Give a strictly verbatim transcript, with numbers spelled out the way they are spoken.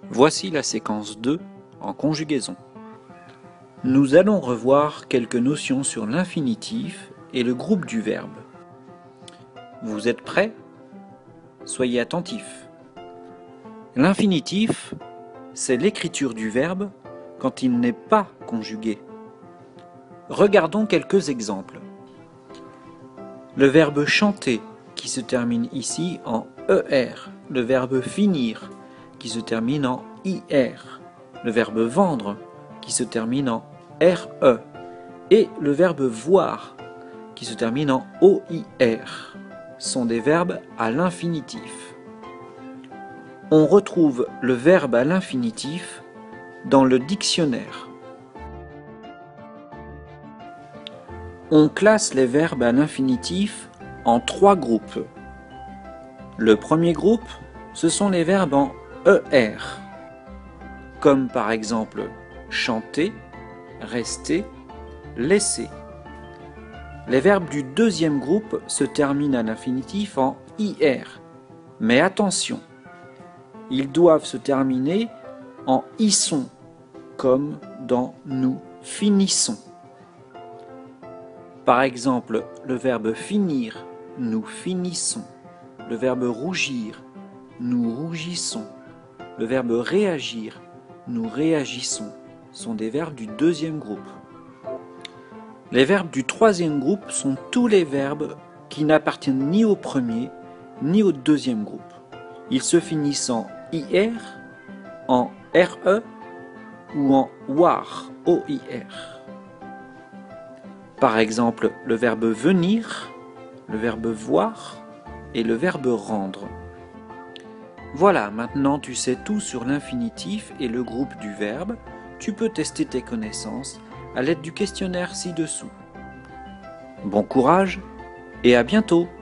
Voici la séquence deux en conjugaison. Nous allons revoir quelques notions sur l'infinitif et le groupe du verbe. Vous êtes prêts? Soyez attentifs. L'infinitif, c'est l'écriture du verbe quand il n'est pas conjugué. Regardons quelques exemples. Le verbe chanter qui se termine ici en er, le verbe finir qui se termine en ir, le verbe vendre qui se termine en re et le verbe voir qui se termine en oir sont des verbes à l'infinitif. On retrouve le verbe à l'infinitif dans le dictionnaire. On classe les verbes à l'infinitif en trois groupes. Le premier groupe, ce sont les verbes en er, comme par exemple chanter, rester, laisser. Les verbes du deuxième groupe se terminent à l'infinitif en ir, mais attention, ils doivent se terminer en isson, comme dans nous finissons. Par exemple, le verbe finir, nous finissons. Le verbe rougir, nous rougissons. Le verbe réagir, nous réagissons, sont des verbes du deuxième groupe. Les verbes du troisième groupe sont tous les verbes qui n'appartiennent ni au premier ni au deuxième groupe. Ils se finissent en ir, en re ou en war, oir. Par exemple, le verbe venir, le verbe voir et le verbe rendre. Voilà, maintenant tu sais tout sur l'infinitif et le groupe du verbe. Tu peux tester tes connaissances à l'aide du questionnaire ci-dessous. Bon courage et à bientôt!